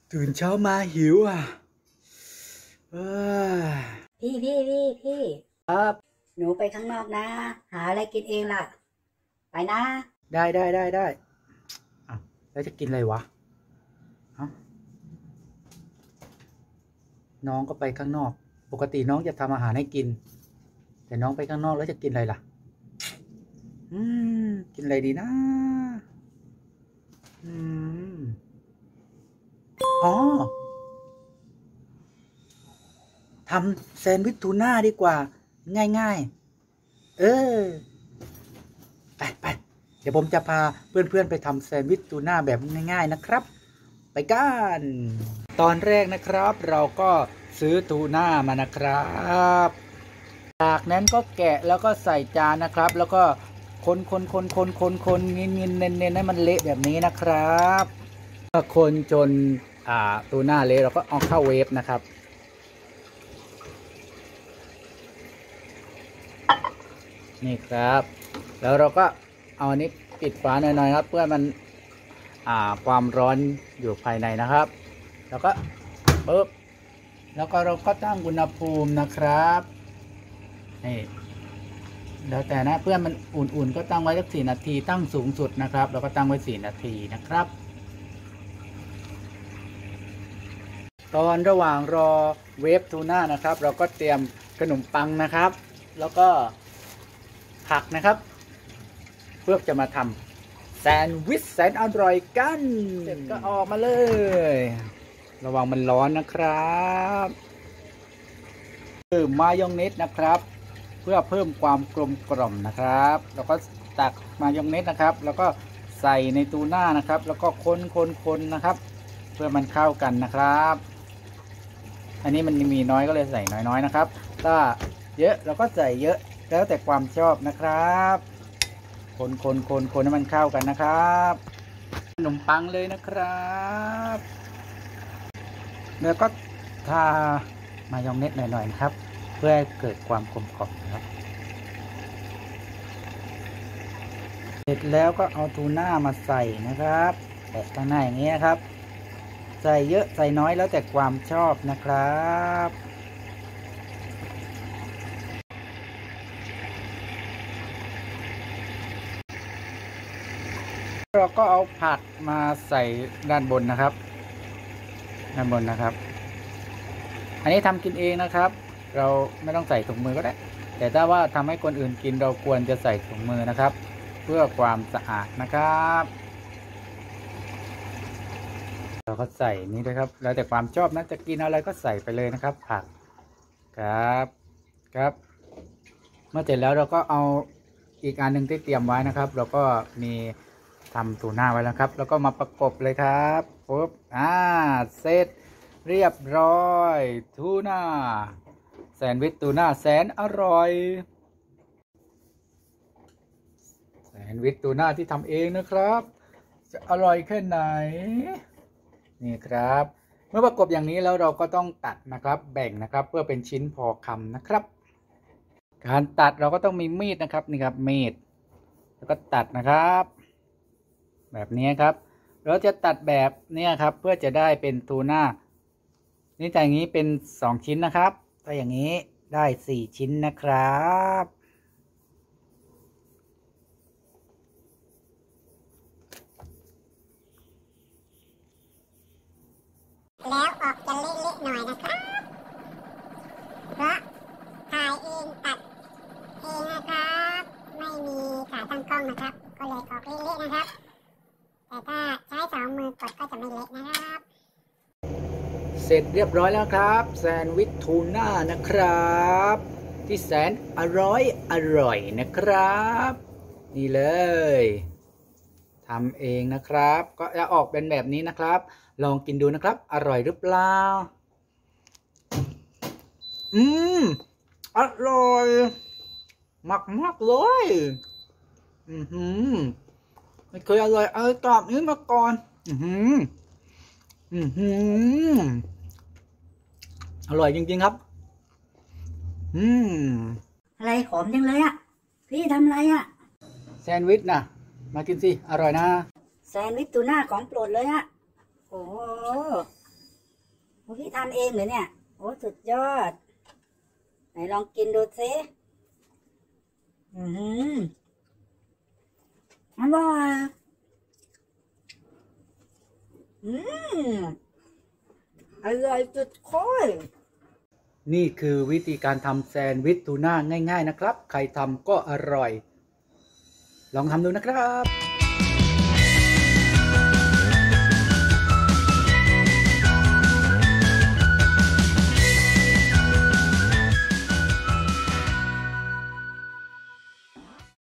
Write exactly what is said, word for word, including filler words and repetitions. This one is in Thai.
ตื่นเช้ามาหิวอ่ะเออพี่พี่พี่พี่ครับหนูไปข้างนอกนะ หาอะไรกินเองล่ะ ไปนะได้ได้ได้ได้อ้าวแล้วจะกินอะไรวะเอ้าน้องก็ไปข้างนอกปกติน้องจะทำอาหารให้กินแต่น้องไปข้างนอกแล้วจะกินอะไรล่ะอืมกินอะไรดีนะอืมอ๋อทำแซนด์วิชทูน่าดีกว่าง่ายๆเออไปไปเดี๋ยวผมจะพาเพื่อนๆไปทำแซนด์วิชทูน่าแบบง่ายๆนะครับไปกันตอนแรกนะครับเราก็ซื้อทูน่ามานะครับจากนั้นก็แกะแล้วก็ใส่จานนะครับแล้วก็คนคนคนคนคนคนเน้นเน้นเน้นเน้นให้มันเละแบบนี้นะครับก็คนจนอ่าทูน่าเละเราก็เอาเข้าเวฟนะครับนี่ครับแล้วเราก็เอาอันนี้ปิดฝาหน่อยๆครับเพื่อมันอ่าความร้อนอยู่ภายในนะครับแล้วก็ปึ๊บแล้วก็เราก็ตั้งอุณหภูมินะครับนี่แล้วแต่นะเพื่อมันอุ่นๆก็ตั้งไว้สักสี่นาทีตั้งสูงสุดนะครับเราก็ตั้งไว้สี่นาทีนะครับตอนระหว่างรอเวฟทูน่านะครับเราก็เตรียมขนมปังนะครับแล้วก็ผักนะครับเพื่อจะมาทำแซนด์วิชแสนอร่อยกันเสร็จก็ออกมาเลยระวังมันร้อนนะครับเพิ่มมายองเนสนะครับเพื่อเพิ่มความกลมกล่อมนะครับแล้วก็ตักมายองเนสนะครับแล้วก็ใส่ในทูน่านะครับแล้วก็คนคนคนนะครับเพื่อมันเข้ากันนะครับอันนี้มันมีน้อยก็เลยใส่น้อยๆนะครับถ้าเยอะเราก็ใส่เยอะแล้วแต่ความชอบนะครับคนคนคนคนให้มันเข้ากันนะครับขนมปังเลยนะครับแล้วก็ทามายองเนสหน่อยๆนะครับเพื่อให้เกิดความกลมกล่อมนะครับเสร็จแล้วก็เอาทูน่ามาใส่นะครับแปะข้างหน้าอย่างนี้นะครับใส่เยอะใส่น้อยแล้วแต่ความชอบนะครับเราก็เอาผักมาใส่ด้านบนนะครับด้านบนนะครับอันนี้ทำกินเองนะครับเราไม่ต้องใส่ถุงมือก็ได้แต่ถ้าว่าทำให้คนอื่นกินเราควรจะใส่ถุงมือนะครับเพื่อความสะอาดนะครับเราก็ใส่นี้ด้วยครับแล้วแต่ความชอบนะจะกินอะไรก็ใส่ไปเลยนะครับผักครับครับเมื่อเสร็จแล้วเราก็เอาอีกอันหนึ่งที่เตรียมไว้นะครับเราก็มีทำทูน่าไว้แล้วครับแล้วก็มาประกบเลยครับปุ๊บอ่าเสร็จเรียบร้อยทูน่าแซนด์วิชทูน่าแสนอร่อยแซนด์วิชทูน่าที่ทำเองนะครับจะอร่อยแค่ไหนนี่ครับเมื่อประกบอย่างนี้แล้วเราก็ต้องตัดนะครับแบ่งนะครับเพื่อเป็นชิ้นพอคำนะครับการตัดเราก็ต้องมีมีดนะครับนี่ครับมีดแล้วก็ตัดนะครับแบบนี้ครับเราจะตัดแบบนี้ครับเพื่อจะได้เป็นทูน่านี่แต่อย่างนี้เป็นสองชิ้นนะครับถ้าอย่างนี้ได้สี่ชิ้นนะครับแล้วออกจะเละๆหน่อยนะครับเพราะถ่ายเองตัดเองนะครับไม่มีขาตั้งกล้องนะครับก็เลยออกเละๆนะครับแต่ถ้าใช้สองมือกดก็จะไม่เละนะครับเสร็จเรียบร้อยแล้วครับแซนด์วิชทูน่านะครับที่แสนอร่อยอร่อยนะครับนี่เลยทำเองนะครับก็จะออกเป็นแบบนี้นะครับลองกินดูนะครับอร่อยหรือเปล่าอืมอร่อยมากมากเลยอือหือไม่เคยอร่อยอะไรแบบนี้มาก่อนอือหืออือหืออร่อยจริงๆครับอืมอะไรหอมจังเลยอ่ะพี่ทำอะไรอ่ะแซนด์วิชนะมากินสิอร่อยนะแซนด์วิชทูน่าของโปรดเลยอ่ะโอ้โหทำเองเหรอเนี่ยโอ้สุดยอดไหนลองกินดูสิอืมอร่อยอืมอร่อยจุดโค้ยนี่คือวิธีการทำแซนด์วิชทูน่าง่ายๆนะครับ ใครทำก็อร่อย ลองทำดูนะครับ